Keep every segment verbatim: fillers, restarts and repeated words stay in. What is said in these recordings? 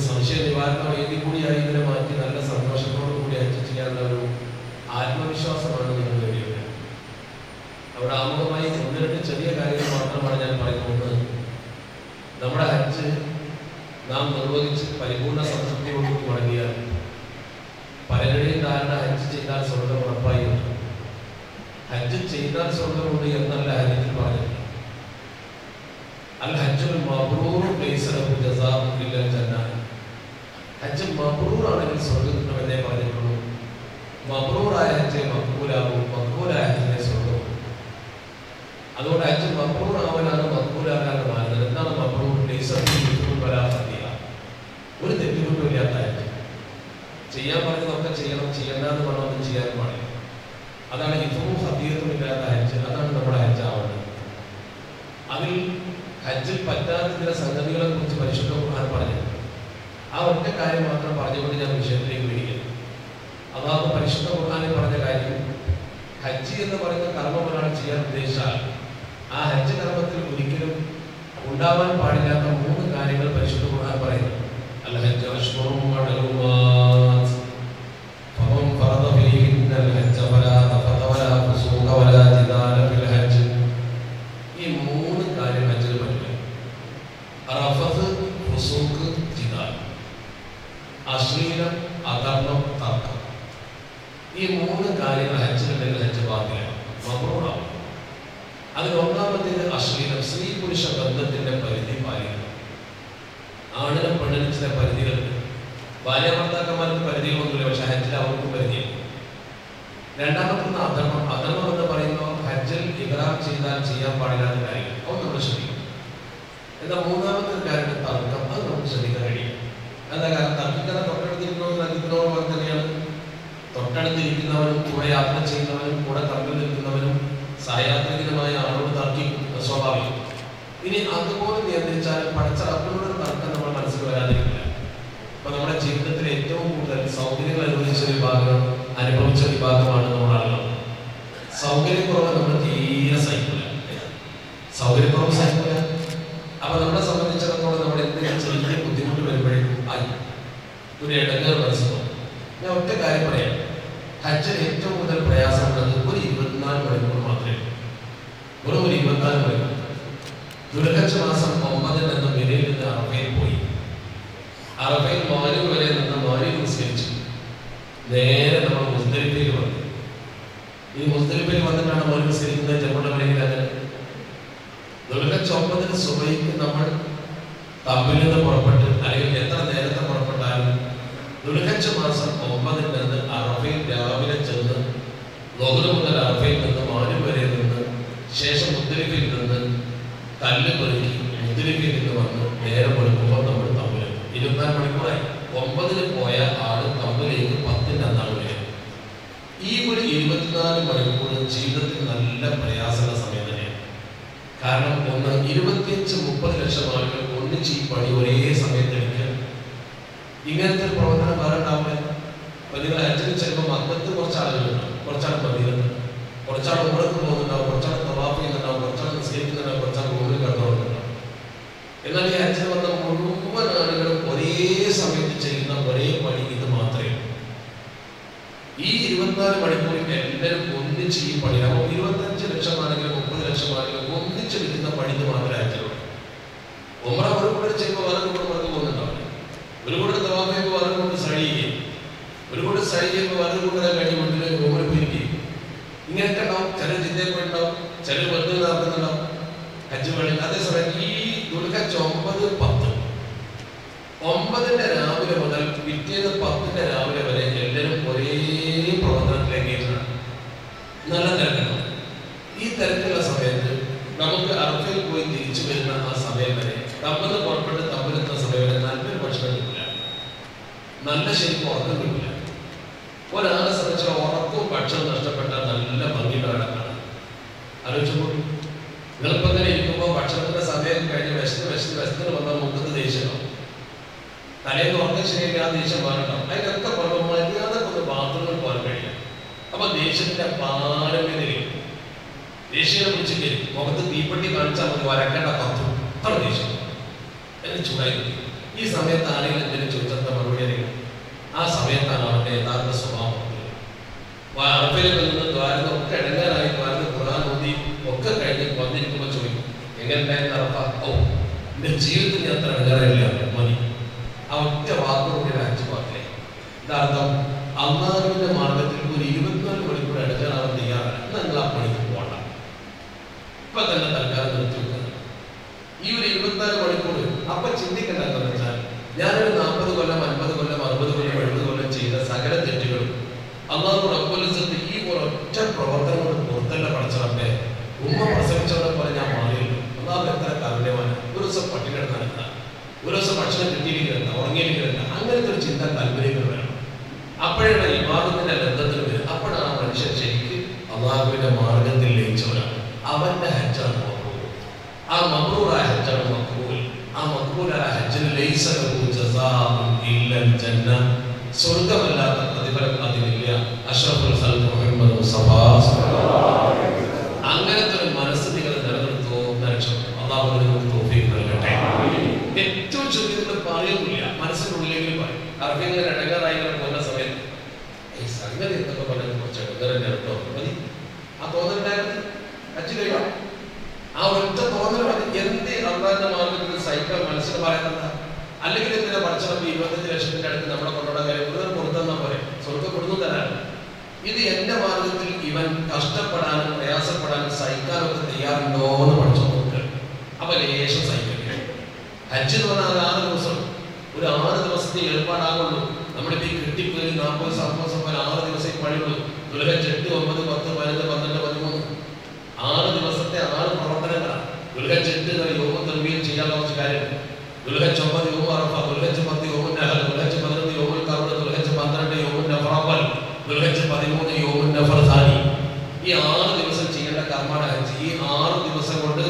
സംശയ നിവാരണ വേദി കൂടിയായി ഇതിനെ മാറ്റി നല്ല സന്തോഷത്തോടു കൂടി ഹജ്ജ് ചെയ്യാനുള്ള ഒരു ആത്മവിശ്വാസമാണ് നിങ്ങൾ നേടിയത്. അവിടെ ആമുഖമായി ഒന്ന് രണ്ട് ചെറിയ കാര്യങ്ങൾ മാത്രമാണ് ഞാൻ പറയുന്നത്. നമ്മുടെ ഹജ്ജ് നാം നിർവഹിച്ച് പരിപൂർണ സംതൃപ്തിയോടുകൂടി മടങ്ങിയാൽ പലരുടെയും ധാരണ ഹജ്ജ് ചെയ്താൽ സ്വർഗം ഉറപ്പായി ഉണ്ട്. ഹജ്ജ് ചെയ്താൽ സ്വർഗമുണ്ട് എന്നല്ല ഹജ്ജിൽ പറഞ്ഞത്. അൽ ഹജ്ജുൽ മബ്റൂർ ലൈസ ലഹു ജസാഉൻ ഇല്ലൽ ജന്ന. ഹജ്ജ് മബ്റൂർ ആണെങ്കിൽ സ്വർഗ്ഗം കിട്ടുമെന്നേ പറഞ്ഞിട്ടുള്ളൂ. മബ്റൂറായ ഹജ്ജ് മഖ്ബൂലാകും, മഖ്ബൂലായ ഹജ്ജിനെ സ്വർഗ്ഗം. അതുകൊണ്ട് ഹജ്ജ് മബ്റൂർ ആവാനാണ് മഖ്ബൂലാകാനുള്ള മാനദണ്ഡം. എന്താണ് മബ്റൂർ? ലൈസ ഫീഹി വലാ ഖതിയ. ഒരു തെറ്റുകുറ്റമില്ലാത്ത ഹജ്ജ്. ചെയ്യാൻ പറഞ്ഞതൊക്കെ ചെയ്യണം, ചെയ്യണ്ടെന്ന് പറഞ്ഞൊന്നും ചെയ്യാൻ പാടില്ല. അതാണ് ഇഫും ഖതിയത്തും ഇല്ലാത്ത ഹജ്ജ്. അതാണ് നമ്മുടെ ഹജ്ജ് ആവേണ്ടത്. അതിൽ ഹജ്ജിൽ പറ്റാത്ത ചില സംഗതികളെ കുറിച്ച് പരിശുദ്ധ ഖുർആൻ പറഞ്ഞിട്ടുണ്ട്. ആ ഒറ്റ കാര്യം മാത്രം പറഞ്ഞുകൊണ്ട് ഞാൻ വിഷയത്തിലേക്ക് വരികയാണ്. അള്ളാഹു പരിശുദ്ധ ഖുർആനിൽ പറഞ്ഞ കാര്യം, ഹജ്ജ് എന്ന് പറയുന്ന കർമ്മം ഒരാൾ ചെയ്യാൻ ഉദ്ദേശിച്ചാൽ ആ ഹജ്ജ് കർമ്മത്തിൽ ഒരിക്കലും ഉണ്ടാവാൻ പാടില്ലാത്ത മൂന്ന് കാര്യങ്ങൾ പരിശുദ്ധ ഖുർആൻ പറയുന്നു. അൽ ഹജ്ജ് അശ്ഹുറും മഅലൂമാത്ത് ഫമൻ ഫറദ ഫീഹിന്നൽ ഹജ്ജ ഫലാ റഫത വലാ ഫുസൂഖ വലാ ജിദാല ഫിൽ ഹജ്ജ്. ഈ മൂന്ന് കാര്യം ഹജ്ജിൽ പറ്റില്ല. റഫത്ത്, ഫുസൂഖ്, ജിദാൽ. അശ്ലീലം, അധർമ്മം, തർക്കം. ഈ മൂന്ന് കാര്യങ്ങൾ ഹജ്ജിലുണ്ടെങ്കിൽ ഹജ്ജ് ബാത്തിലാണ്, മബ്റൂറാവും. അതിൽ ഒന്നാമത്തേത് അശ്ലീലം. സ്ത്രീ പുരുഷ ബന്ധത്തിന്റെ പരിധി പാലിക്കണം. ആണിനും പെണ്ണിനും ചില പരിധികളുണ്ട്. ഭാര്യ ഭർത്താക്കന്മാർക്ക് പരിധികളൊന്നുമില്ല, പക്ഷെ ഹജ്ജിൽ അവർക്കും പരിധിയുണ്ട്. രണ്ടാമത്തെ അധർമ്മം. അധർമ്മം എന്ന് പറയുമ്പോൾ ഹജ്ജിൽ ഇഹ്റാം ചെയ്താൽ ചെയ്യാൻ പാടില്ലാത്ത കാര്യങ്ങൾ, അത് നമ്മൾ ശ്രദ്ധിക്കും. എന്നാൽ മൂന്നാമത്തെ കാര്യം തർക്കം, അത് നമുക്ക് ശ്രദ്ധിക്കാൻ കഴിയും. എന്താ കാരണം? തർക്കിക്കാൻ തൊട്ടടുത്തിരിക്കുന്നവരും നൽകുന്നവരും പോലെ തന്നെയാണ്. തൊട്ടടുത്തിരിക്കുന്നവനും കൂടെ യാത്ര ചെയ്യുന്നവനും കൂടെ തമ്മിൽ നിൽക്കുന്നവനും സഹയാത്രികനുമായ ആളോട് തർക്കിക്കും, സ്വാഭാവികം. ഇനി അതുപോലെ നിയന്ത്രിച്ചാൽ പഠിച്ച റബ്ബിനോട് തർക്കം നമ്മൾ മനസ്സിൽ വരാതിരിക്കില്ല. അപ്പൊ നമ്മുടെ ജീവിതത്തിൽ ഏറ്റവും കൂടുതൽ സൗകര്യങ്ങൾ അനുഭവിച്ച വിഭാഗം അനുഭവിച്ച വിഭാഗമാണ് നമ്മുടെ ആളുകൾ. സൗകര്യക്കുറവ് നമ്മൾ തീരെ സഹിക്കില്ല. സൗകര്യക്കുറവ് സഹിക്കില്ല. അപ്പൊ നമ്മളെ സംബന്ധിച്ചിടത്തോളം നമ്മുടെ എന്തെങ്കിലും ചെറിയ ബുദ്ധിമുട്ട് വരുമ്പോഴേക്കും ആയി ഒരു ഇടങ്ങൾ മനസ്സിലാവും. ഞാൻ ഒറ്റ കാര്യം പറയാം. ഹജ്ജിൽ ഏറ്റവും കൂടുതൽ പ്രയാസമുള്ളത് ഒരു ഇരുപത്തിനാല് മണിക്കൂർ മാത്രമേ ഉള്ളൂ. വെറും ഒരു ഇരുപത്തിനാല് മണിക്കൂർ. ദുൽഹജ്ജ് മാസം ഒമ്പതിൽ നിന്ന് മിനയിൽ നിന്ന് അറഫയിൽ പോയി. അറഫയിൽ മഗ്‌രിബ് വരെ നിന്ന് മഗ്‌രിബ് നിസ്കരിച്ചു. നേരെ നമ്മൾ മുസ്ദലിഫയിൽ വന്നു. ഈ മുസ്ദലിഫയിൽ വന്നിട്ടാണ് മഗ്‌രിബ് നിസ്കരിക്കുന്നത്. ജമ്മു അങ്ങനെ ദുൽഹജ്ജ് ഒമ്പതിന് സുബഹിക്ക് നമ്മൾ തമ്പിൽ നിന്ന് പുറപ്പെട്ട്, അല്ലെങ്കിൽ എത്ര നേരത്തെ പുറപ്പെട്ടാലും ദുൽഹജ്ജ് മാസം ഒമ്പതിൽ നിന്ന് അറഫയിൽ രാവിലെ ചെന്ന് ളുഹ്ർ മുതൽ അറഫയിൽ നിന്ന് മഗ്‌രിബ് വരെ നിന്ന് ശേഷം മുസ്ദലിഫയിൽ നിന്ന് കല്ല് പെറുക്കി മുസ്ദലിഫയിൽ നിന്ന് വന്ന് നേരം വെളുക്കുമ്പോൾ നമ്മൾ തമ്മിൽ ഇരുപത്തിനാല് മണിക്കൂറായി. ഒമ്പതിന് പോയ ആള് തമ്മിലേക്ക് പത്തിന്റെ അന്നാണ് വരിക. ഈ ഒരു ഇരുപത്തിനാല് മണിക്കൂർ ജീവിതത്തിൽ നല്ല പ്രയാസമുള്ള സമയം തന്നെയാണ്. കാരണം ഒന്ന്, ഇരുപത്തിയഞ്ച് മുപ്പത് ലക്ഷം ആളുകൾ ഒന്നിച്ച് ഈ പണി ഒരേ സമയത്ത് എടുക്കുക. ഇങ്ങനത്തെ ഒരു പ്രവർത്തനം വേറെ ഉണ്ടാവില്ല. അപ്പൊ നിങ്ങൾ ഹജ്ജിന് ചെല്ലുമ്പോൾ മക്കത്ത് കുറച്ച് ആളുകളുണ്ടാവും, കുറച്ചാൾ മദീനത്ത്, കുറച്ചാൾ ഉംറക്ക് പോകുന്നുണ്ടാവും, കുറച്ചാൾ തവാഫ് ചെയ്യുന്നുണ്ടാവും, കുറച്ചാൾ നിസ്കരിക്കുന്നുണ്ടാവും, കുറച്ചാൾ ഊരിൽ കടന്നുണ്ടാവും. എന്നാൽ ഈ ഹജ്ജിന് വന്ന മുഴുവൻ ആളുകളും ഒരേ സമയത്ത് ചെയ്യുന്ന ഒരേ പണി ഇത് മാത്രമേ. ഈ ഇരുപത്തിനാല് മണിക്കൂറിൽ എല്ലാവരും ഒന്നിച്ച് ഈ പണി, അപ്പോൾ ഇരുപത്തഞ്ച് ലക്ഷം ആണെങ്കിലും മുപ്പത് ലക്ഷം ആണെങ്കിലും ഒന്നിച്ചെടുക്കുന്ന പണി ഇത് മാത്രമേ ഹജ്ജിലുള്ളൂ. ഉംറ ഒരു കൂടെ ചെയ്യുമ്പോൾ വേറെ കൂടെ പുറത്ത് പോകുന്നുണ്ടാവില്ല. ഒരു കൂടെ തവാഫ് ചെയ്യുമ്പോൾ വേറെ കൊണ്ട് സഴി ചെയ്യും, ഒരു കൂടെ സഴി ചെയ്യുമ്പോൾ വേറെ കൂടെ കഴിഞ്ഞ വീട്ടിൽ ഉംറ പോയിരിക്കും. ഇങ്ങനെയൊക്കെ ഉണ്ടാവും. ചിലർ ജിദ്ദയിൽ പോയിട്ടുണ്ടാവും, ചിലർ വെറുതെ നടക്കുന്നുണ്ടാവും ഹജ്ജ് പണി. അതേസമയം ഈ ദുൽഹജ്ജ് ഒമ്പത് പത്ത് ഒമ്പതിന്റെ രാവിലെ മുതൽ പിറ്റേന്ന് പത്തിന്റെ രാവിലെ വരെ എല്ലാവരും ഒരേ പ്രവർത്തനത്തിലേക്ക് നല്ല തിരക്കാണ്. ഈ തിരക്കുള്ള സമയത്ത് നമുക്ക് അറഫയിൽ പോയി തിരിച്ചു വരുന്ന ആ സമയം വരെ, തമ്മിൽ പുറപ്പെട്ട് തമ്മിലെത്തുന്ന സമയം വരെ നല്ലൊരു ഭക്ഷണം കിട്ടില്ല, നല്ല ശരിക്കും ഉറക്കം കിട്ടില്ല. ഒരാളെ സംബന്ധിച്ച ഉറക്കവും ഭക്ഷണം നഷ്ടപ്പെട്ടാൽ നല്ല ഭംഗിയുടെ കണക്കാണ്. ആലോചിച്ചു, നിങ്ങളിപ്പോൾ തന്നെ ഇരിക്കുമ്പോൾ ഭക്ഷണത്തിന്റെ സമയം കഴിഞ്ഞ് വിശന്ന് വിശന്ന് വിശത്തിന് വന്നാൽ മുഖത്ത് ദേഷ്യമാവും. തലേന്ന് ഉറക്കം ശരിയാക്കി ആ ദേഷ്യം മാറണ്ടാവും. അതിനൊക്കെ പുറമെ മര്യാദക്ക് ഒന്ന് ബാത്റൂമിൽ പോകാൻ കഴിയും. അപ്പൊ ദേഷ്യത്തിന്റെ പാരമ്യം തരും. ദേഷ്യം പിടിച്ചിട്ട് മുഖത്ത് തീപ്പെട്ടി കാണിച്ചാൽ മതി, വരക്കേണ്ട പത്തു അത്ര ദേഷ്യം എന്നെ ചൂടായി. ഈ സമയത്ത് ആരെങ്കിലും എന്തെങ്കിലും ചോദിച്ചെന്ന മറുപടി അറിയാം. ആ സമയത്താണ് അവന്റെ യഥാർത്ഥ സ്വഭാവം. അറബിലൊക്കെ നിന്ന് ദ്വാരത ഒക്കെ ഇടങ്ങാനായി ദ്വാരത ഖുർആൻ ഓതി ഒക്കെ കഴിഞ്ഞ് വന്നിരിക്കുമ്പോൾ ചോദിക്കും, എങ്ങനെ ഉണ്ടായിരുന്നു അറഫ? ഓ, എന്റെ ജീവിതത്തിൽ ഞാൻ അത്ര ഇടങ്ങാറില്ല മതി. ആ ഒറ്റ വാക്കുകൂടി ഹജ്ജ് പാട്ടില്ലേ. ഇതർത്ഥം അള്ളാഹുവിന്റെ മാർഗത്തിൽ ഒരു ഇരുപത്തിനാല് മണിക്കൂർ എടുക്കാനാവാൻ തയ്യാറാണ്. നിങ്ങൾ ആ പണിക്ക് പോകണ്ട, ഇപ്പൊ തന്നെ തൽക്കാലം നിർത്തി വെക്കുന്നത്. ഈ ഒരു ഇരുപത്തിനാല് മണിക്കൂർ അപ്പൊ ചിന്തിക്കേണ്ട എന്താണെന്ന് വെച്ചാൽ, ഞാനൊരു നാൽപ്പത് കൊല്ലം അൻപത് കൊല്ലം അറുപത് കൊല്ലം എഴുപത് കൊല്ലം ചെയ്ത സകല തെറ്റുകളും അള്ളാഹു റബ്ബുൽ ഇസ്സത്ത് ഈ ഒരൊറ്റ പ്രവർത്തനം കൊണ്ട് പുറത്തല്ല പഠിച്ചവന്റെ ഉമ്മ പ്രസവിച്ചവരെ പോലെ ഞാൻ മാറിയില്ല. അള്ളാഹു എത്ര കാരുണ്യമാണ്. ഒരു ദിവസം പട്ടിണി കിടന്നാലെന്ത, ഒരു ദിവസം ഭക്ഷണം കിട്ടിയിരിക്കുന്നില്ല, ഉറങ്ങിയിരിക്കുന്നില്ല, അങ്ങനത്തെ ഒരു ചിന്ത താല്പര്യങ്ങൾ വേണം. അപ്പോഴാണ് ഇബാദത്തിന്റെ ബന്ധത്തിന് വരും. അപ്പോഴാണ് ആ മനുഷ്യൻ ശരിക്ക് അള്ളാഹുവിന്റെ മാർഗത്തിൽ ലയിച്ചവരാണ്. അവന്റെ ഹജ്ജാണ് മഖ്ബൂൽ. ആ മഖ്ബൂലായ ഹജ്ജാണ് മഖ്ബൂൽ. ആ മഖ്ബൂലായ ഹജ്ജിന് ലൈസ ലഹു ജസാഉൻ ഇല്ലൽ ജന്ന, സ്വർഗ്ഗമല്ലാത്ത പ്രതിഫലം അതിനില്ല. അഷ്റഫുൽ ഖൽഖ് മുഹമ്മദ് മുസ്തഫ അങ്ങനത്തെ ഒരു മനസ്സ് നിങ്ങൾ നിലനിർത്തോ രക്ഷപ്പെട്ടു. അള്ളാഹു നിങ്ങൾക്ക് തൗഫീഖ് നൽകട്ടെ. ഏറ്റവും ചുരുക്കത്തിൽ പറയുന്നില്ല, മനസ്സിനുള്ളിലെങ്കിലും പറയും. അറബിങ്ങനെ ഇടങ്ങാറായി പോകുന്ന സമയത്ത് ഈ സംഗതി എന്തൊക്കെ പറഞ്ഞത് കുറച്ച് ഇടങ്ങാറന്നെ കേട്ടോ മതി. ആ തോന്നലുണ്ടായിരുന്നു ഹജ്ജ് കഴിയും. ആ ഒറ്റ തോന്നൽ മതി. എന്ത് അള്ളാഹിന്റെ മാർഗത്തിൽ സൈക്കിൾ മനസ്സിന് പറയുന്നത്? അല്ലെങ്കിൽ എന്തിനാ പഠിച്ചപ്പോൾ ഇരുപത്തഞ്ച് ലക്ഷത്തിന്റെ അടുത്ത് നമ്മളെ കൊണ്ടുപോകാൻ കാര്യം കൂടുതൽ കൊടുത്തെന്നാ പോലെ സ്വർഗ്ഗം കൊടുത്തു തരാനും. ഇത് എന്റെ മാർഗത്തിൽ ഇവൻ കഷ്ടപ്പെടാനും പ്രയാസപ്പെടാനും സഹിക്കാനും ഒക്കെ തയ്യാറുണ്ടോ എന്ന് പഠിച്ചു നോക്കുക. അപ്പൊ ലേശം സഹിക്കില്ല. ഹജ്ജ് എന്ന് പറഞ്ഞാൽ ആറ് ദിവസം, ഒരു ആറ് ദിവസത്തെ ഏർപ്പാടാകുള്ളൂ. നമ്മളിപ്പോ ഈ കിട്ടിപ്പോയി നാൽപ്പത് ദിവസം പോലെ ആറ് ദിവസം പണിയുള്ളൂ. ദുൽഹജ്ജ് എട്ട് ഒമ്പത് പത്ത് പതിനഞ്ച് പന്ത്രണ്ട് പതിമൂന്ന് ആറ് ദിവസത്തെ ആറ് പ്രവർത്തനങ്ങളാണ്. ദുൽഹജ്ജ് എട്ട് യോഗ തെർവിയിൽ ചെയ്യാനുള്ള കുറച്ച് കാര്യം. ദുൽഹജ്ജ് ഒമ്പത് യോഗ അറഫ, ദുൽഹജ്ജ് പത്ത് യോഗം നഹൽ, ദുൽഹജ്ജ് പതിനൊന്ന് യോഗൽ കറുട്, ദുൽഹജ്ജ് പന്ത്രണ്ട് യോഗം നഫറബൽ, ദുൽഹജ്ജ് പതിമൂന്ന് യോഗം നഫർ ഥാനി. ഈ ആറ് ദിവസം ചെയ്യേണ്ട കർമ്മമാണ് ഹജ്ജ്. ഈ ആറ് ദിവസം കൊണ്ട്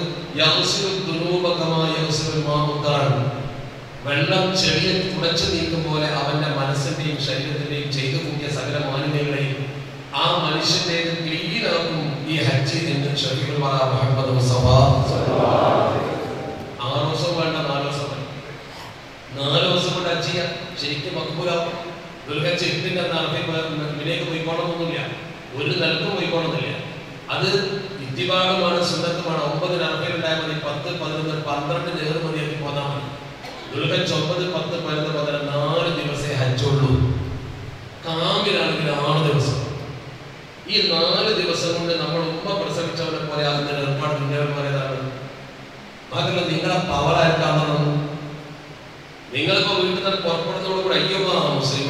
വെള്ളം ചെടിയെ തുടച്ചു നീക്കും പോലെ അവന്റെ മനസ്സിന്റെയും ശരീരത്തിന്റെയും ചെയ്തു കൂട്ടിയ സകല മാലിന്യങ്ങളെയും ആ മനുഷ്യന്റെ ക്ലീനാക്കും ഈ ഹജ്ജ് എന്ന് ഷഫീഖുൽ വറ മുഹമ്മദ് മുസ്തഫ. ആറ് ദിവസം വേണ്ട, നാല് ദിവസം വേണ്ട. നാല് ദിവസം കൊണ്ട് ഹജ്ജ് ചെയ്യാം, ശരിക്കും മഖ്ബൂലാവും. ദുൽഹജ്ജ് എട്ടിന്റെ മിലേക്ക് പോയിക്കോണമെന്നൊന്നുമില്ല, ഒരു നിലക്കും പോയിക്കോണമെന്നില്ല. അത് ഇത്തിബാഹമാണ്, സുന്നത്തുമാണ്. ഒമ്പതിന് അറഫയിലുണ്ടായാൽ മതി, പത്ത് പതിനൊന്ന് പന്ത്രണ്ട് നേർ മതിയാക്കി പോന്നാൽ മതി. ദുൽഹജ്ജ് ഒമ്പത് പത്ത് പതിനൊന്ന് പതിനെട്ട് നാല് ദിവസമേ ഹജ്ജുള്ളൂ. കാമിലാണെങ്കിൽ ആറ് ദിവസം. ഈ നാല് ദിവസം കൊണ്ട് നമ്മൾ ഉമ്മ പ്രസവിച്ചവനെ പോലെ ആകുന്ന ഏർപ്പാട് മുന്നേറി പോയതാണ്. മാത്രമല്ല നിങ്ങളെ പവർ ആയിരിക്കാവുന്ന നിങ്ങളിപ്പോ വീട്ടിൽ നിന്ന് പുറപ്പെടുന്നതോടുകൂടി അയ്യോ മുസ്ലിം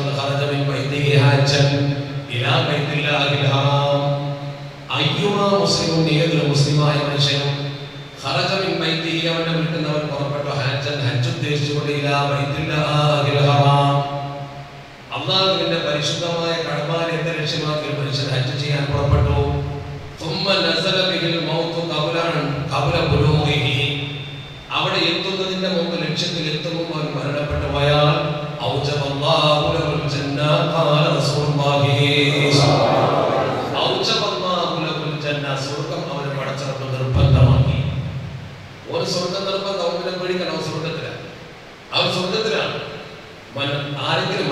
അയ്യുമാ മുസ്ലിമും ഏതൊരു മുസ്ലിമായ മനുഷ്യനും ഖറജ മിൻ ബൈതിഹി അവന്റെ വീട്ടിൽ നിന്ന് അവൻ പുറപ്പെട്ടു ഹജ്ജൻ ഹജ്ജ് ഉദ്ദേശിച്ചുകൊണ്ട് ഇലാ ബൈത്തുല്ലാഹിൽ ഹറാം അല്ലാഹുവിന്റെ പരിശുദ്ധമായ കഅബയെ ലക്ഷ്യമാക്കി ഒരു മനുഷ്യൻ ഹജ്ജ് ചെയ്യാൻ പുറപ്പെട്ടു. ثم نزل به الموت قبل قبل بلوغه അവിടെ എത്തുന്നതിന്റെ മുമ്പ് ലക്ഷ്യത്തിൽ എത്തുമ്പോൾ അവൻ മരണപ്പെട്ടു പോയാൽ ഔജബല്ലാഹു ലഹുൽ ജന്ന ഖാല റസൂലുള്ളാഹി ഔജബല്ലാഹു ലഹുൽ ജന്ന സ്വർഗ്ഗം അവന് പടച്ചറപ്പ് നിർബന്ധമാക്കി. ഒരു സ്വർഗ്ഗം നിർബന്ധം അവനെ പേടിക്കണം. സ്വർഗ്ഗത്തിലാണ്, അവൻ സ്വർഗ്ഗത്തിലാണ്. ആരെങ്കിലും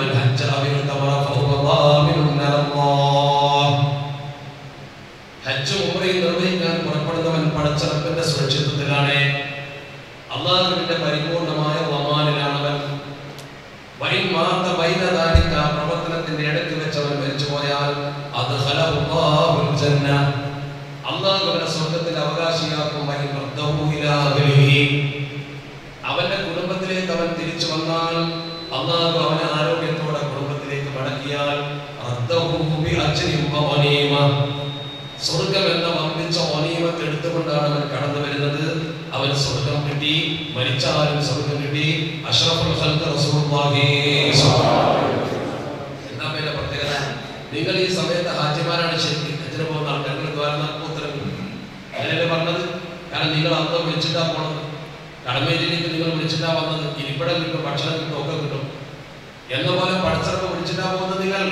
ഹജ്ജ് ഉംറയും നിർവഹിക്കാൻ പുറപ്പെടുന്നവൻ പടച്ചറപ്പിന്റെ സുരക്ഷിതത്വത്തിലാണ്. അള്ളാഹുവിന്റെ പരിപൂർണമായ വമാനിലാണവൻ. പ്രവർത്തനത്തിന്റെ ഇടയ്ക്ക് വെച്ചവൻ മരിച്ചുപോയാൽ അത് അള്ളാഹുവിന്റെ സ്വർഗത്തിൽ അവകാശിയാക്കും. അവന്റെ കുടുംബത്തിലേക്ക് അവൻ തിരിച്ചു വന്നാൽ അള്ളാഹു അവനെ ആരോഗ്യത്തോടെ കുടുംബത്തിലേക്ക് മടക്കിയാൽ സ്വർഗം എന്ന വമ്പിച്ച ഒനീമത്ത് എടുത്തുകൊണ്ടാണ് അവൻ കടന്നു വരുന്നത്. അവൻ സ്വർഗം കിട്ടി, മരിച്ചാലും സ്വർഗം കിട്ടി. അഷ്റഫുൽ ഖൽഖ് റസൂലുള്ളാഹി. എന്താ പിന്നെ പ്രത്യേകത? നിങ്ങൾ ഈ സമയത്ത് ഹാജിമാരാണ് ശരിക്കും ഹജ്ജിന് പോകുന്ന ആൾക്കാർ ദ്വാരനാൽപ്പത്തരം അങ്ങനെയല്ലേ പറഞ്ഞത്. കാരണം നിങ്ങൾ അന്ന് വിളിച്ചിട്ടാ പോണത്, കടമേരിയിലേക്ക് നിങ്ങൾ വിളിച്ചിട്ടാ വന്നത്. ഇരിപ്പിടം കിട്ടും, ഭക്ഷണം കിട്ടും, ഒക്കെ കിട്ടും. എന്ന പോലെ പഠിച്ചറപ്പ് വിളിച്ചിട്ടാ പോകുന്നത്. നിങ്ങൾ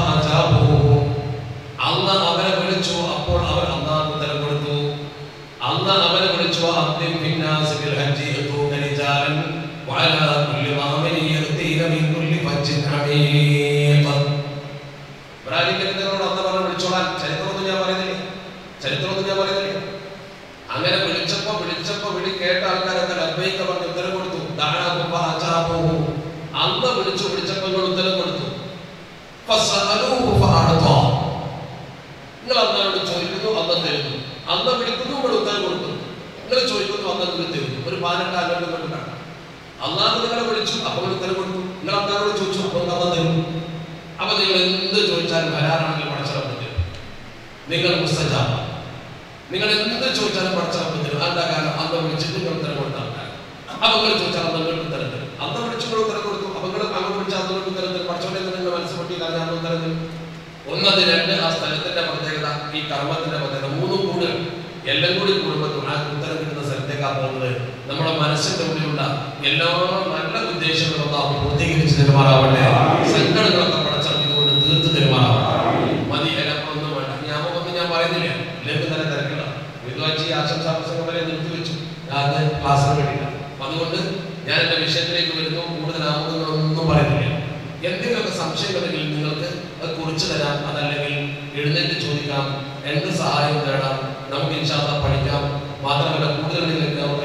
അള്ളാഹ് അവരെ വിളിച്ചു. അപ്പോൾ അവർ അള്ളാഹു ഉത്തരം കൊടുത്തു. അന്ന് അവനെ വിളിച്ചു അദ്ദിം ഫിന്നാസ് ബിൽ ഹജ്ജി യതൂക റിജാലൻ വഅലാ കുല്ലി മാമിനി യതീന മിൻ കുല്ലി ഫജ്ജിൻ അമീഖ. ഇബ്രാഹിമിനോട് അന്ന് പറഞ്ഞു വിളിച്ചോളാൻ. ചരിത്രമൊന്നും ഞാൻ പറയുന്നില്ല, ചരിത്രമൊന്നും ഞാൻ പറയുന്നില്ല. അങ്ങനെ വിളിച്ചപ്പോ വിളിച്ചപ്പോ വിളി കേട്ട ആൾക്കാരൊക്കെ ലബ്ബൈക പറഞ്ഞ് ഉത്തരം കൊടുത്തു. ദഅഅഹു ഫഅജാബഹു. അന്ന് വിളിച്ചു വിളിച്ചപ്പോ ഉത്തരം കൊടുത്തു. ഫസഅലൂഹു ഫഅഅതാ. നിങ്ങൾ അന്നോട് ചോദിക്കുന്നു അന്ന് തരുന്നു, അന്ന് വിളിക്കുന്നു ഇവിടെ ഉത്തരം കൊടുക്കുന്നു. നിങ്ങൾ ചോദിക്കുന്നു അന്ന് നിങ്ങൾ തരുന്നു. ഒരു പാനക്കാലോട് കൊണ്ടാണ് അള്ളാഹ് നിങ്ങളെ വിളിച്ചു, അപ്പോൾ ഉത്തരം കൊടുത്തു. നിങ്ങൾ അന്നോട് ചോദിച്ചു, അപ്പോൾ അന്ന് തരുന്നു. അപ്പൊ നിങ്ങൾ എന്ത് ചോദിച്ചാലും ഹലാലാണെങ്കിൽ പടച്ചറപ്പ് തരും. നിങ്ങൾ മുസ്തജാബ, നിങ്ങൾ എന്ത് ചോദിച്ചാലും പടച്ചറപ്പ് തരും. എന്താ കാരണം? അന്ന് വിളിച്ചിട്ട് നിങ്ങൾ ഉത്തരം കൊടുത്താൽ അപ്പൊ നിങ്ങൾ ചോദിച്ചാൽ അന്ന് നിങ്ങൾക്ക് ഉത്തരം തരും. അന്ന് വിളിച്ചു നിങ്ങൾ ഉത്തരം കൊടുത്തു, അപ്പൊ നിങ്ങൾ അങ്ങോട്ട് വിളിച്ചാൽ അന്ന് ഉത്തരം തരും. പടച്ചോടെ നിങ്ങൾ മനസ്സ് പൊട്ടിയില്ല, ഞാൻ ഉത്തരം തരും. ഒന്നത് രണ്ട്, ആ സ്ഥലത്തിന്റെ പ്രത്യേകത, ഈ കർമ്മത്തിന്റെ പ്രത്യേകത, മൂന്നും കൂടുതൽ എല്ലാം കൂടി കൂടുമ്പോൾ ആ ഉത്തരം കിട്ടുന്ന സ്ഥലത്തേക്കാണ് പോകുന്നത്. നമ്മുടെ മനസ്സിന്റെ ഉള്ളിലുള്ള എല്ലാ നല്ല ഉദ്ദേശങ്ങളും നാം പൂർത്തീകരിച്ച് തരുമാറാവട്ടെ. സങ്കടങ്ങളൊക്കെ പടച്ചറിഞ്ഞുകൊണ്ട് തീർത്ത് തരുമാറാവട്ടെ. മതി, എനക്കൊന്നും വേണ്ട. ഞാമൊന്നും ഞാൻ പറയുന്നില്ല, ഇല്ലെങ്കിൽ തന്നെ തിരക്കില്ല. വിദ്വാജി ആശംസാ പ്രസംഗം വരെ നിർത്തിവെച്ചു, അത് ക്ലാസ്സിന് വേണ്ടിയില്ല. അതുകൊണ്ട് ഞാൻ എന്റെ വിഷയത്തിലേക്ക് വരുന്നു. കൂടുതൽ ആമുഖങ്ങളൊന്നും പറയുന്നില്ല. എന്തെങ്കിലുമൊക്കെ സംശയങ്ങളുണ്ടെങ്കിൽ നിങ്ങൾക്ക് അത് കുറിച്ചു തരാം, അതല്ലെങ്കിൽ എഴുന്നേറ്റ് ചോദിക്കാം, എന്ത് സഹായം തേടാം. നമുക്ക് ഇൻഷാ അല്ലാഹ് പഠിക്കാം. മാത്രമല്ല കൂടുതൽ നമുക്ക്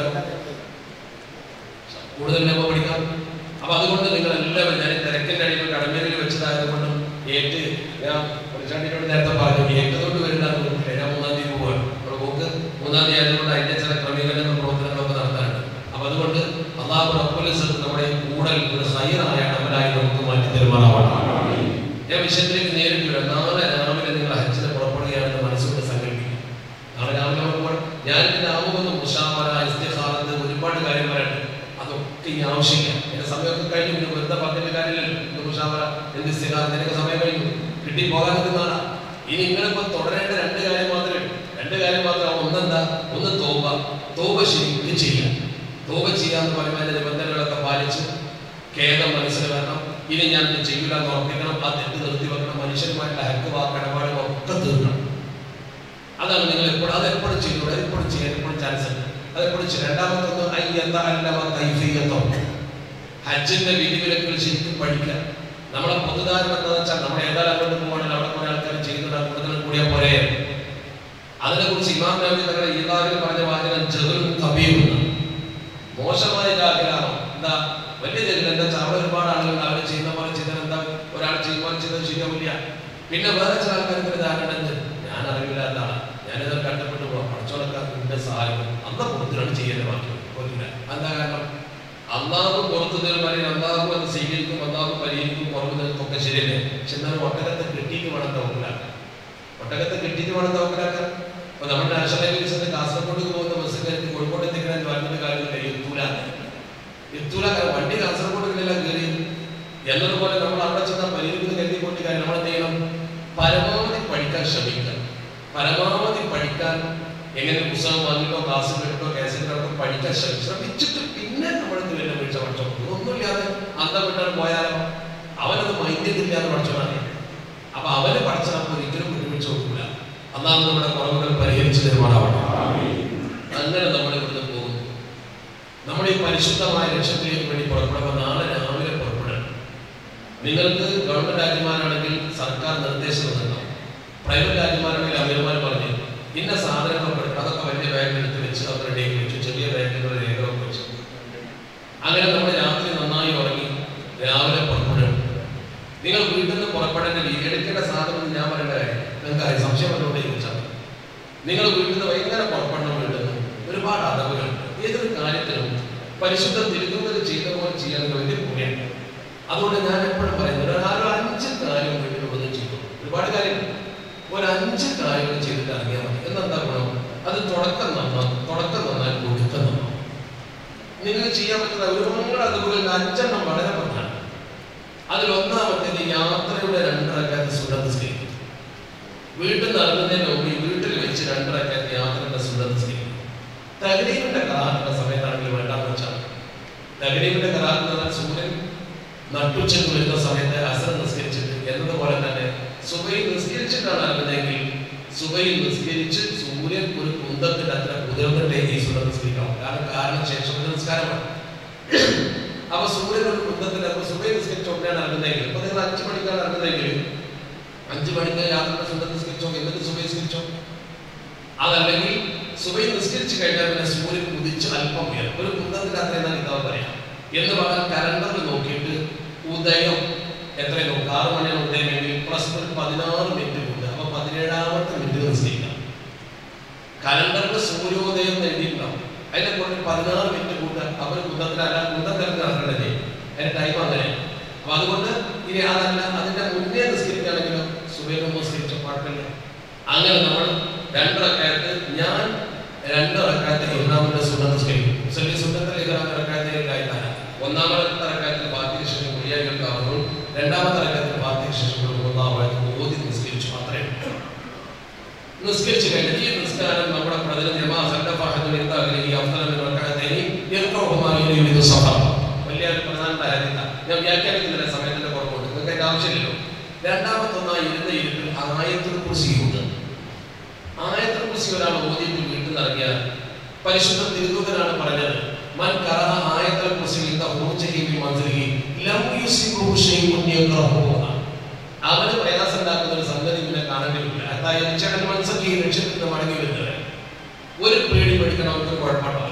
കൂടുതൽ നമ്മൾ പഠിക്കാം. അപ്പൊ അതുകൊണ്ട് നിങ്ങൾ എല്ലാവരും, ഞാൻ തിരക്കിന്റെ അടിയിൽ കടമേരിൽ വെച്ചതായതുകൊണ്ടും ഏറ്റ് ഞാൻ പൊളിച്ചാണ്ടിനോട് നേരത്തെ പറഞ്ഞു ഏറ്റതുകൊണ്ട് വരുന്നതാണ് തോന്നില്ല. ഞാൻ മൂന്നാം തീയതി പോവാണ്. നമ്മുടെ പോക്ക് മൂന്നാം തീയതി ആയതുകൊണ്ട് അതിന്റെ ചില ക്രമീകരണ പ്രവർത്തനങ്ങളൊക്കെ നടത്താറുണ്ട്. അപ്പൊ അതുകൊണ്ട് അല്ലാഹു റബ്ബുൽ ഇസ്സത്ത് നമ്മുടെ കൂടൽ ഒരു ഹൈറായ അമലായി നമുക്ക് മാറ്റി തരുമാറാവട്ടെ. ഞാൻ വിഷയത്തിലേക്ക് നേരിട്ട് വരാം. നാളെ രാവിലെ നിങ്ങൾ ഹജ്ജിന് പുറപ്പെടുകയാണെന്ന് മനസ്സുകൊണ്ട് സങ്കല്പിക്കും. നാളെ രാവിലെ നമ്മൾ ഞാൻ ഇതിന്റെ ആമുഖം മുശാവറ, ഇസ്തിഖാറത്ത്, ഒരുപാട് കാര്യങ്ങളുണ്ട്. അതൊക്കെ ഈ ആവശ്യമില്ല. എന്റെ സമയമൊക്കെ കഴിഞ്ഞു. പിന്നെ വെറുതെ പറഞ്ഞ കാര്യമില്ലല്ലോ. എന്ത് മുശാവറ, എന്ത് ഇസ്തിഖാറത്ത്, എനിക്ക് സമയം കഴിഞ്ഞു, കിട്ടി പോകാൻ നിൽക്കുന്നതാണ്. ഇനി നിങ്ങളിപ്പോ തുടരേണ്ട രണ്ട് കാര്യം മാത്രമേ ഉള്ളൂ. രണ്ട് കാര്യം മാത്രമാണ്. ഒന്നെന്താ? ഒന്ന് തൗബ. തൗബ ശരിക്കും ചെയ്യാം. തൗബ ചെയ്യാന്ന് പറയുമ്പോൾ അതിന്റെ നിബന്ധനകളൊക്കെ പാലിച്ച് ഖേദം മനസ്സിൽ വരണം. ഇനി ഞാൻ ചെയ്യില്ല എന്ന് ഉറപ്പിക്കണം. ആ തെറ്റ് നിർത്തി വെക്കണം. മനുഷ്യരുമായിട്ടുള്ള ഹക്ക് വാക്കടപാടുകൾ ഒക്കെ തീർക്കണം. അതാണ് നിങ്ങൾ എപ്പോഴും അതെപ്പോഴും ചെയ്തോളൂ. അതെപ്പോഴും ചെയ്യാൻ എപ്പോഴും ചാൻസ് ഉണ്ട്. അതെപ്പോഴും ചെയ്യും. രണ്ടാമത്തൊന്ന് അയ്യത്തോ ഹജ്ജിന്റെ വിധിവിലക്കുകൾ ശരിക്കും പഠിക്കുക. നമ്മളെ പൊതുധാരണ എന്താണെന്ന് വെച്ചാൽ നമ്മൾ ഏതായാലും അങ്ങോട്ട് പോകണമെങ്കിൽ അവിടെ കുറെ ആൾക്കാർ ചെയ്യുന്നുണ്ട്, കൂടുതൽ കൂടിയാൽ പോരെ. അതിനെ കുറിച്ച് ഇമാം നബി തങ്ങളുടെ ഈദാവിൽ പറഞ്ഞ വാചകം ജഹലും കബീറും, മോശമായ ജാഹിലാണോ. എന്താ വലിയ ജഹൽ എന്താ വെച്ചാൽ അവിടെ ഒരുപാട് ആളുകൾ അവർ ചെയ്യുന്ന പോലെ ചെയ്താൽ എന്താ ഒരാൾ ചെയ്യുമ്പോൾ ചെയ്തത് ശരിയാവില്ല. പിന്നെ വേറെ ചില ആൾക്കാർക്ക് ഒരു ധാരണ ഉണ്ട്, ഞാൻ അറിവില്ലാത്ത ആളാണ്, ഞാനിത് കഷ്ടപ്പെട്ടു പോകാം, പഠിച്ചോളക്കാരുടെ സഹായം അന്ന് കൊടുത്തിട്ടാണ് ചെയ്യേണ്ട മാറ്റം പോലില്ല. എന്താ കാരണം? അള്ളാഹു പുറത്തു തരുമാനം അള്ളാഹു അത് സ്വീകരിക്കും, അള്ളാഹു പരിഹരിക്കും, കുറവ് നിൽക്കൊക്കെ ശരിയല്ലേ. പക്ഷെ എന്നാലും ഒട്ടകത്തെ കെട്ടിയിട്ട് വേണം തവക്കലാക്കാൻ. ഒട്ടകത്തെ കെട്ടിയിട്ട് വേണം തവക്കലാക്കാൻ. അപ്പൊ നമ്മുടെ നാഷണൽ ഹൈവേസിന്റെ കാസർഗോഡ് പോകുന്ന ബസ്സുകാർക്ക് കോഴിക്കോട് എത്തിക്കാൻ പറഞ്ഞിട്ട് കാര്യമില്ല. എത്തൂല എത്തൂല വണ്ടി കാസർഗോഡിലെല്ലാം കയറി എന്നതുപോലെ നമ്മൾ അവിടെ ചെന്നാൽ പരിഹരിക്കുന്ന കരുതി പോയിട്ട് കാര്യം നമ്മൾ എന്ത് ചെയ്യണം? പരമാവധി പഠിക്കാൻ ശ്രമിക്കണം. പരമാവധി പഠിക്കാൻ എങ്ങനെ പുസ്തകം വാങ്ങിയിട്ടോ ക്ലാസ് കേട്ടോ കേസറ്റോ പഠിക്കാൻ ശ്രമിച്ചിട്ട് പിന്നെ നമ്മളെന്ത് വല്ല വീഴ്ച പഠിച്ചോ. ഒന്നുമില്ലാതെ അന്തം വിട്ടാൽ പോയാലോ അവനത് മൈൻഡില്ലാതെ പഠിച്ചോളാണ്. അപ്പൊ അവന് പഠിച്ചപ്പോൾ ഒരിക്കലും വിട്ടുവീഴ്ച കൊടുക്കില്ല. അന്നാണ് നമ്മുടെ കുറവുകൾ പരിഹരിച്ചു തരുമാറാവണം. അങ്ങനെ നമ്മൾ ഇവിടുന്ന് പോകുന്നു. നമ്മുടെ ഈ പരിശുദ്ധമായ ലക്ഷ്യത്തിലേക്ക് വേണ്ടി പുറപ്പെടുമ്പോൾ നാളെ രാവിലെ പുറപ്പെടണം. നിങ്ങൾക്ക് ഗവൺമെന്റ് രാജ്യമാരാണെങ്കിൽ സർക്കാർ നിർദ്ദേശം നൽകണം. പ്രൈവറ്റ് രാജ്യമാരാണെങ്കിൽ അമീർമാർ പറഞ്ഞു ഇന്ന സാധനങ്ങളൊക്കെ എടുക്കണം. അതൊക്കെ വലിയ ബാഗിൽ എടുത്ത് വെച്ച് അത് റെഡിയാക്കി വെച്ചു, ചെറിയ ബാഗിലുള്ള രേഖകളൊക്കെ വെച്ചു. അങ്ങനെ നമ്മൾ രാത്രി നന്നായി ഉറങ്ങി രാവിലെ പുറപ്പെടുകയാണ്. നിങ്ങൾ വീട്ടിൽ നിന്ന് പുറപ്പെടേണ്ട രീതി എടുക്കേണ്ട സാധനം ഞാൻ പറയേണ്ട കാര്യം നിങ്ങൾക്ക് അറിയാം. സംശയം വന്നുകൊണ്ട് ചോദിച്ചാൽ നിങ്ങൾ വീട്ടിൽ നിന്ന് ഭയങ്കര പുറപ്പെടണം. വീട്ടിൽ നിന്ന് ഒരുപാട് അതവുകളുണ്ട്. ഏതൊരു കാര്യത്തിനും പരിശുദ്ധ തിരുത്തുന്നത് ചെയ്ത പോലെ ചെയ്യാൻ വലിയ പുണ്യമുണ്ട്. അതുകൊണ്ട് ഞാൻ എപ്പോഴും പറയുന്നത് ഒരു അഞ്ച് കാര്യം വീട്ടിലുള്ളത് ചെയ്തു. ഒരുപാട് കാര്യങ്ങൾ ഒരു അഞ്ച് കാര്യങ്ങൾ ചെയ്തിട്ട് അറിയാൻ മതി. എന്നെന്താ ഗുണം? അത് തുടക്കം നന്നാവും. തുടക്കം നന്നാൽ ഒടുക്കം നന്നാവും. നിങ്ങൾ ചെയ്യാൻ പറ്റുന്ന ഒരുപാട് അതുപോലെ അഞ്ചെണ്ണം വളരെ പ്രധാനം. അതിലൊന്നാമത്തേത് യാത്രയുടെ രണ്ടരക്കാത്ത സുന്നത്ത് സ്കരിക്കും. വീട്ടിൽ നിന്ന് ഇറങ്ങുന്നതിന് മുമ്പ് വീട്ടിൽ വെച്ച് രണ്ടരക്കാത്ത യാത്രയുടെ സുന്നത്ത് സ്കരിക്കും. തഗ്രീബിന്റെ കറാത്തിന്റെ സമയത്താണെങ്കിൽ വേണ്ടാന്ന് വെച്ചാൽ തഗ്രീബിന്റെ കറാത്ത് എന്ന് പറഞ്ഞാൽ സൂര്യൻ നട്ടുച്ചക്ക് വരുന്ന സമയത്ത് അസർ നിസ്കരിച്ചിട്ട് എന്നതുപോലെ തന്നെ സുബൈ നിസ്കരിച്ചിട്ടാണ് ഇറങ്ങുന്നതെങ്കിൽ സുബൈ നിസ്കരിച്ച് സൂര്യൻ ഒരു കുന്തത്തിന്റെ അത്ര കുതിർന്നിട്ടേ ഈ സുന്നത്ത് നിസ്കരിക്കണം. കാരണം കാരണം ശേഷം നിസ്കാരമാണ്. അപ്പൊ സൂര്യൻ ഒരു കുന്തത്തിന്റെ അപ്പൊ സുബൈ നിസ്കരിച്ചോണ്ടാണ് ഇറങ്ങുന്നതെങ്കിൽ ഇപ്പൊ നിങ്ങൾ അഞ്ചു മണിക്കാണ് ഇറങ്ങുന്നതെങ്കിൽ അഞ്ചു മണിക്ക് യാത്ര സുന്നത്ത് നിസ്കരിച്ചോ എന്നിട്ട് സുബൈ നിസ്കരിച്ചോ. അതല്ലെങ്കിൽ സുബൈ നിസ്കരിച്ചു കഴിഞ്ഞാൽ പിന്നെ സൂര്യൻ ഉദിച്ച് അല്പം ഉയരും. ഒരു കുന്തത്തിന്റെ അത്ര എന്നാൽ ഇതാ പറയാം എന്ന് പറഞ്ഞാൽ കലണ്ടറിൽ നോക്കിയിട്ട് ഉദയം എത്രയും നോക്കുക. ആറ് മണിയാണ് ഉദയമെങ്കിൽ പ്ലസ് ഒരു പതിനാറ് മിനിറ്റ് കൊണ്ട് അപ്പൊ പതിനേഴാമത്തെ മിനിറ്റ് നിസ്കരിക്കാം. കലണ്ടറിൽ സൂര്യോദയം എഴുതിയിട്ടുണ്ടാവും. അതിനെ കൊണ്ട് പതിനാറ് മിനിറ്റ് കൂട്ടുക. അപ്പൊ കുന്തത്തിലല്ല കുന്തത്തിലൊക്കെ നടക്കണ്ടേ അതിന്റെ ടൈം അങ്ങനെ. അപ്പൊ അതുകൊണ്ട് ഇനി അതല്ല അതിന്റെ മുന്നേ നിസ്കരിക്കുകയാണെങ്കിലോ സുബൈക്ക് നിസ്കരിച്ച കുഴപ്പമില്ല. അങ്ങനെ നമ്മൾ രണ്ടറക്കാലത്ത് ഞാൻ രണ്ടറക്കാലത്ത് ഇമാമിന്റെ സുന്നത്ത് നിസ്കരിക്കും. മുസ്ലിം സുന്നത്തിൽ ഇമാമിന്റെ റക്കാലത്തിലേക്കായിട്ടാണ്. ഒന്നാമത്തെ റക്കാലത്തിൽ ബാക്കി ശേഷം കുളിയാക്കാവുന്നു. രണ്ടാമത്തെ റക്കാലത്തിൽ ബാക്കി ശേഷം ഓതി നിസ്കരിച്ചു മാത്രമേ നിസ്കരിച്ചു കഴിഞ്ഞാൽ ഈ നിസ്കാരം നമ്മുടെ പ്രതിനിധി വലിയ പ്രധാനപ്പെട്ട കാര്യമില്ല. ഞാൻ വ്യാഖ്യാനിക്കുന്നില്ല, സമയത്തിന്റെ കുറവുണ്ട്, നിങ്ങൾക്ക് അതിന്റെ ആവശ്യമില്ലല്ലോ. രണ്ടാമത്തെ ഒന്നായി ഇരുന്ന ഇരുപ്പിൽ ആയത്തുൽ കുർസിയുണ്ട്. ആയത്തുൽ കുർസി ഒരാൾ ഓതിയിട്ട് വീട്ടിൽ നിറങ്ങിയാൽ പരിശുദ്ധ തിരുദൂതനാണ് പറഞ്ഞത്, മൻ ഖറഅ ആയത്തുൽ കുർസി ഇൻദ ഖുറൂജിഹി മിൻ മൻസിലിഹി ലം യുസിബഹു ശൈഉൻ യക്റഹുഹു. അവന് പ്രയാസം ഉണ്ടാക്കുന്ന ഒരു സംഗതി പിന്നെ കാണേണ്ടിയില്ല. അതായത് ലക്ഷ്യത്തിൽ നിന്ന് മടങ്ങി വരുന്നത് ഒരു പേടി പഠിക്കണമെന്ന് കുഴപ്പമുണ്ടോ?